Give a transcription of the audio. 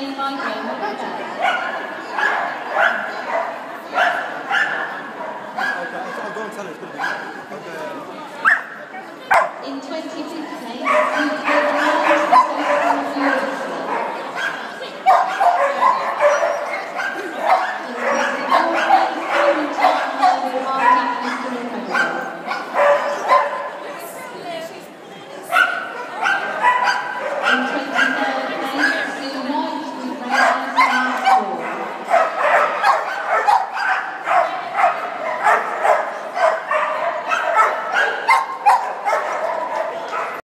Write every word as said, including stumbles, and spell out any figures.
made by Roma Weber. I'll go and tell her it's going to be. Okay. In twenty-fifth place,